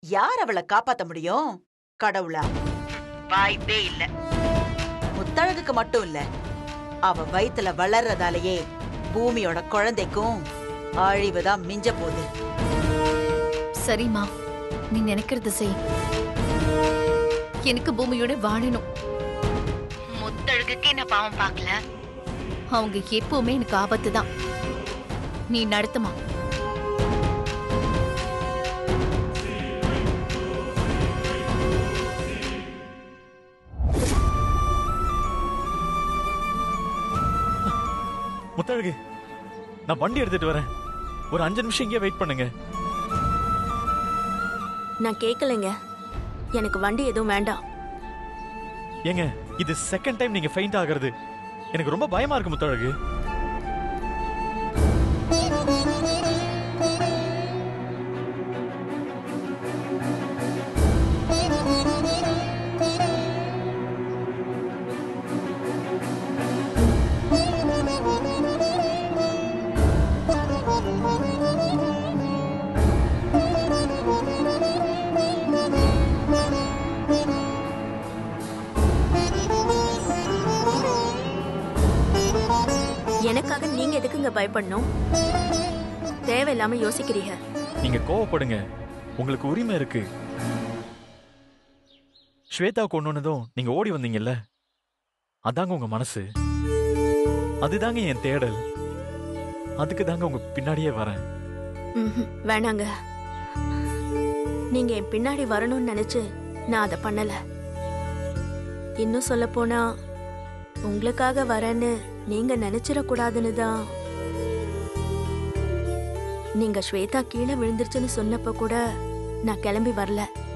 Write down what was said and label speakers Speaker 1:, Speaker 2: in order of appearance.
Speaker 1: யார் அவளை காப்பாத்த முடியும்? கடவுளா? வாய்ப்பே இல்ல. முத்தழகுக்கு மட்டும் இல்ல, அவ வயித்துல வளர்றதாலேயே பூமியோட குழந்தைக்கும் அழிவுதான் மிஞ்ச போகுது.
Speaker 2: சரிம்மா, நீ நினைக்கிறது செய். எனக்கு பூமியோட வாழணும். முத்தழகுக்கு என்ன பாவம் பார்க்கல. அவங்க எப்பவுமே எனக்கு ஆபத்து தான். நீ நடத்துமா.
Speaker 3: முத்தழகு, நான் வண்டி எடுத்துட்டு வரேன். ஒரு 5 நிமிஷம் இங்கே வெயிட் பண்ணுங்க.
Speaker 4: நான் கேட்கலைங்க. எனக்கு வண்டி எதுவும் வேண்டாம்.
Speaker 3: ஏங்க, இது செகண்ட் டைம் நீங்க ஃபெயிண்ட் ஆகிறது. எனக்கு ரொம்ப பயமா இருக்கு முத்தழகு.
Speaker 4: எனக்காக நீங்க எதுக்குங்க பயப்படணும்? தேவையில்லாம யோசிக்கிறீங்க.
Speaker 3: நீங்க கோவப்படுங்க, உங்களுக்கு உரிமை இருக்கு. ஸ்வேதா கொன்னதும் நீங்க ஓடி வந்தீங்கல்ல, அதாங்க உங்க மனசு. அதுதாங்க என் தேடல். அதுக்கு தாங்க உங்க பின்னாடியே வரேன்.
Speaker 4: வேணாங்க. நீங்க என் பின்னாடி வரணும்னு நினைச்சு நான் அதை பண்ணல. இன்னும் சொல்ல போனா உங்களுக்காக வரேன்னு நீங்க நினைச்சிடக்கூடாதுன்னு தான். நீங்க ஸ்வேதா கீழே விழுந்துருச்சுன்னு சொன்னப்ப கூட நான் கிளம்பி வரல.